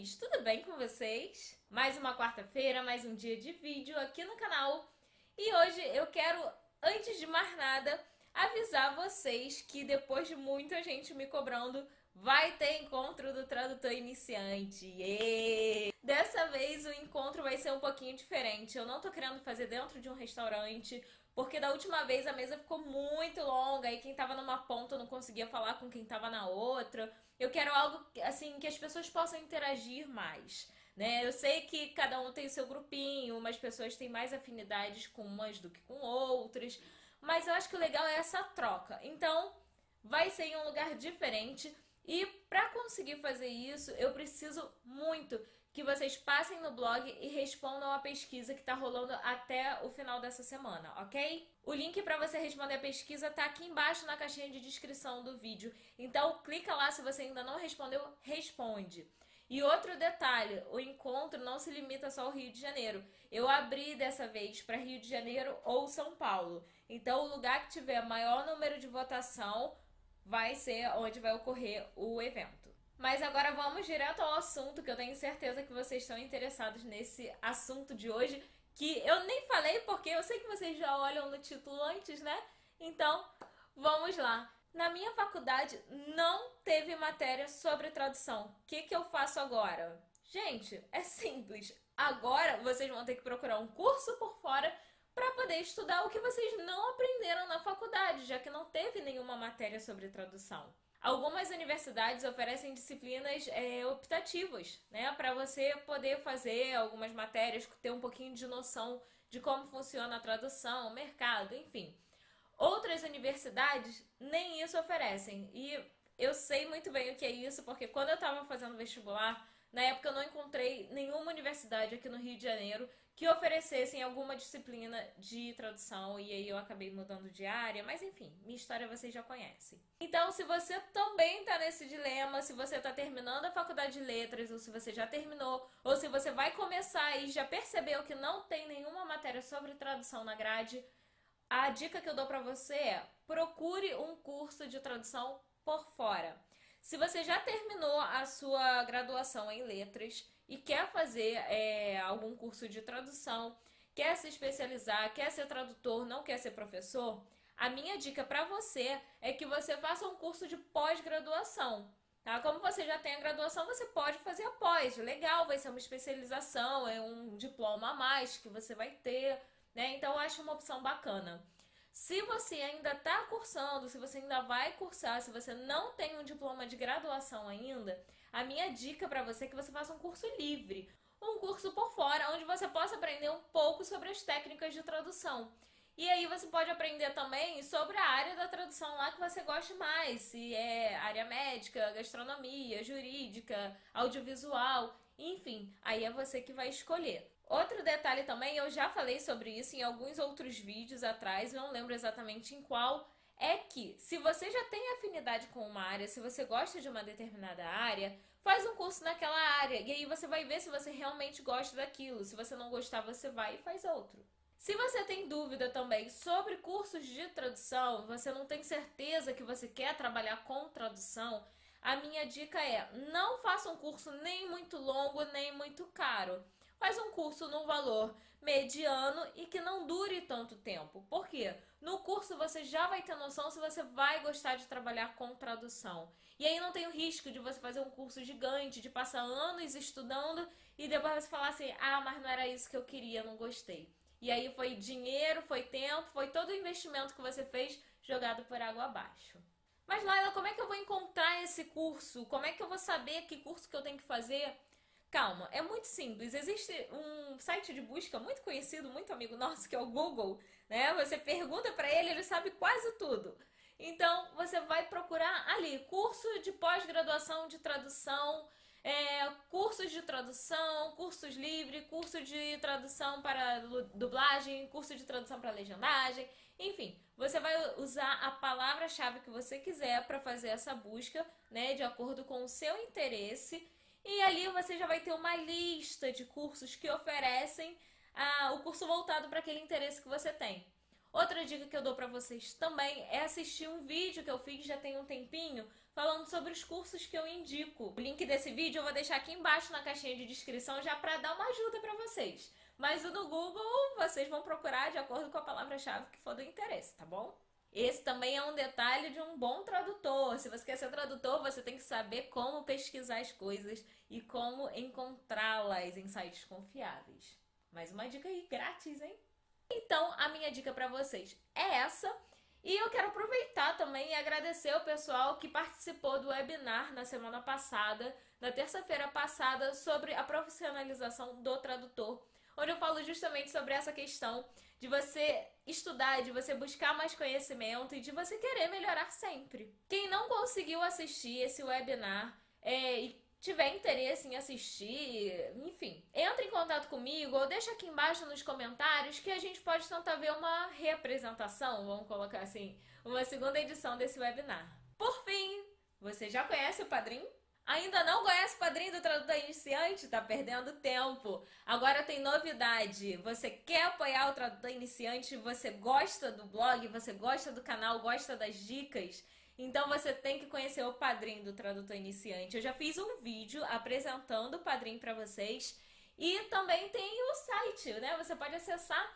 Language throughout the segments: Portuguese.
amores! Tudo bem com vocês? Mais uma quarta-feira, mais um dia de vídeo aqui no canal. E hoje eu quero, antes de mais nada, avisar vocês que depois de muita gente me cobrando, vai ter encontro do tradutor iniciante. Êêê! Dessa vez o encontro vai ser um pouquinho diferente. Eu não tô querendo fazer dentro de um restaurante, porque da última vez a mesa ficou muito longa e quem tava numa ponta não conseguia falar com quem tava na outra. Eu quero algo assim que as pessoas possam interagir mais, né? Eu sei que cada um tem o seu grupinho, umas pessoas têm mais afinidades com umas do que com outras, mas eu acho que o legal é essa troca. Então, vai ser em um lugar diferente. E para conseguir fazer isso, eu preciso muito que vocês passem no blog e respondam a pesquisa que está rolando até o final dessa semana, ok? O link para você responder a pesquisa está aqui embaixo na caixinha de descrição do vídeo. Então clica lá, se você ainda não respondeu, responde. E outro detalhe, o encontro não se limita só ao Rio de Janeiro. Eu abri dessa vez para Rio de Janeiro ou São Paulo. Então o lugar que tiver maior número de votação vai ser onde vai ocorrer o evento. Mas agora vamos direto ao assunto, que eu tenho certeza que vocês estão interessados nesse assunto de hoje, que eu nem falei porque eu sei que vocês já olham no título antes, né? Então, vamos lá. Na minha faculdade não teve matéria sobre tradução. O que eu faço agora? Gente, é simples. Agora vocês vão ter que procurar um curso por fora para poder estudar o que vocês não aprenderam na faculdade, já que não teve nenhuma matéria sobre tradução. Algumas universidades oferecem disciplinas optativas, né, para você poder fazer algumas matérias, ter um pouquinho de noção de como funciona a tradução, o mercado, enfim. Outras universidades nem isso oferecem, e eu sei muito bem o que é isso, porque quando eu estava fazendo vestibular, na época eu não encontrei nenhuma universidade aqui no Rio de Janeiro que oferecessem alguma disciplina de tradução, e aí eu acabei mudando de área, mas enfim, minha história vocês já conhecem. Então, se você também está nesse dilema, se você está terminando a faculdade de letras, ou se você já terminou, ou se você vai começar e já percebeu que não tem nenhuma matéria sobre tradução na grade, a dica que eu dou para você é: procure um curso de tradução por fora. Se você já terminou a sua graduação em letras e quer fazer algum curso de tradução, quer se especializar, quer ser tradutor, não quer ser professor, a minha dica para você é que você faça um curso de pós-graduação. Tá? Como você já tem a graduação, você pode fazer a pós. Legal, vai ser uma especialização, é um diploma a mais que você vai ter, né? Então eu acho uma opção bacana. Se você ainda está cursando, se você ainda vai cursar, se você não tem um diploma de graduação ainda, a minha dica para você é que você faça um curso livre, um curso por fora, onde você possa aprender um pouco sobre as técnicas de tradução. E aí você pode aprender também sobre a área da tradução lá que você goste mais, se é área médica, gastronomia, jurídica, audiovisual, enfim, aí é você que vai escolher. Outro detalhe também, eu já falei sobre isso em alguns outros vídeos atrás, não lembro exatamente em qual, é que se você já tem afinidade com uma área, se você gosta de uma determinada área, faz um curso naquela área e aí você vai ver se você realmente gosta daquilo. Se você não gostar, você vai e faz outro. Se você tem dúvida também sobre cursos de tradução, você não tem certeza que você quer trabalhar com tradução, a minha dica é: não faça um curso nem muito longo, nem muito caro. Faz um curso num valor mediano e que não dure tanto tempo. Por quê? No curso você já vai ter noção se você vai gostar de trabalhar com tradução. E aí não tem o risco de você fazer um curso gigante, de passar anos estudando e depois você falar assim: ah, mas não era isso que eu queria, não gostei. E aí foi dinheiro, foi tempo, foi todo o investimento que você fez jogado por água abaixo. Mas Laila, como é que eu vou encontrar esse curso? Como é que eu vou saber que curso que eu tenho que fazer? Calma, é muito simples. Existe um site de busca muito conhecido, muito amigo nosso, que é o Google, né? Você pergunta para ele, ele sabe quase tudo. Então, você vai procurar ali curso de pós-graduação de tradução, cursos de tradução, cursos livres, curso de tradução para dublagem, curso de tradução para legendagem, enfim, você vai usar a palavra-chave que você quiser para fazer essa busca, né, de acordo com o seu interesse. E ali você já vai ter uma lista de cursos que oferecem o curso voltado para aquele interesse que você tem. Outra dica que eu dou pra vocês também é assistir um vídeo que eu fiz já tem um tempinho, falando sobre os cursos que eu indico. O link desse vídeo eu vou deixar aqui embaixo na caixinha de descrição já pra dar uma ajuda pra vocês. Mas o do Google vocês vão procurar de acordo com a palavra-chave que for do interesse, tá bom? Esse também é um detalhe de um bom tradutor. Se você quer ser tradutor, você tem que saber como pesquisar as coisas e como encontrá-las em sites confiáveis. Mais uma dica aí, grátis, hein? Então, a minha dica para vocês é essa. E eu quero aproveitar também e agradecer o pessoal que participou do webinar na semana passada, na terça-feira passada, sobre a profissionalização do tradutor, onde eu falo justamente sobre essa questão de você estudar, de você buscar mais conhecimento e de você querer melhorar sempre. Quem não conseguiu assistir esse webinar e tiver interesse em assistir, enfim, entra em contato comigo ou deixa aqui embaixo nos comentários que a gente pode tentar ver uma reapresentação, vamos colocar assim, uma segunda edição desse webinar. Por fim, você já conhece o Padrim? Ainda não conhece o Padrim do Tradutor Iniciante? Tá perdendo tempo. Agora tem novidade. Você quer apoiar o Tradutor Iniciante? Você gosta do blog? Você gosta do canal? Gosta das dicas? Então você tem que conhecer o Padrim do Tradutor Iniciante. Eu já fiz um vídeo apresentando o Padrim para vocês. E também tem o site, né? Você pode acessar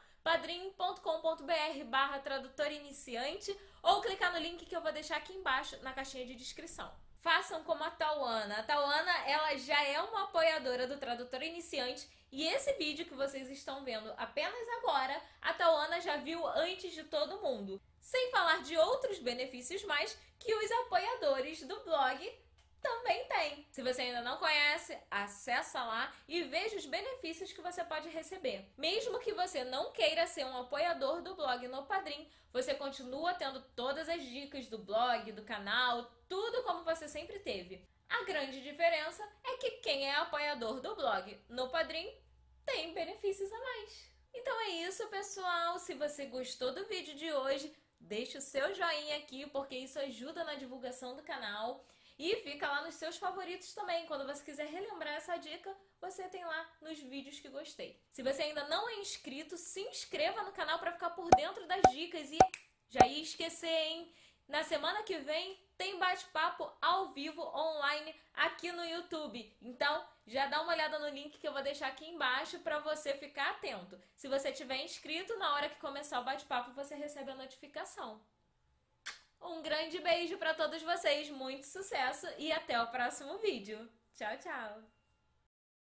padrim.com.br/tradutor iniciante ou clicar no link que eu vou deixar aqui embaixo na caixinha de descrição. Façam como a Tauana. A Tauana, ela já é uma apoiadora do Tradutor Iniciante e esse vídeo que vocês estão vendo apenas agora, a Tauana já viu antes de todo mundo. Sem falar de outros benefícios mais que os apoiadores do blog também têm. Se você ainda não conhece, acessa lá e veja os benefícios que você pode receber. Mesmo que você não queira ser um apoiador do blog no Padrim, você continua tendo todas as dicas do blog, do canal, tudo como você sempre teve. A grande diferença é que quem é apoiador do blog no Padrim tem benefícios a mais. Então é isso, pessoal. Se você gostou do vídeo de hoje, deixe o seu joinha aqui, porque isso ajuda na divulgação do canal. E fica lá nos seus favoritos também. Quando você quiser relembrar essa dica, você tem lá nos vídeos que gostei. Se você ainda não é inscrito, se inscreva no canal para ficar por dentro das dicas. E já ia esquecer, hein? Na semana que vem tem bate-papo ao vivo online aqui no YouTube. Então, já dá uma olhada no link que eu vou deixar aqui embaixo para você ficar atento. Se você tiver inscrito, na hora que começar o bate-papo, você recebe a notificação. Um grande beijo para todos vocês, muito sucesso e até o próximo vídeo. Tchau, tchau!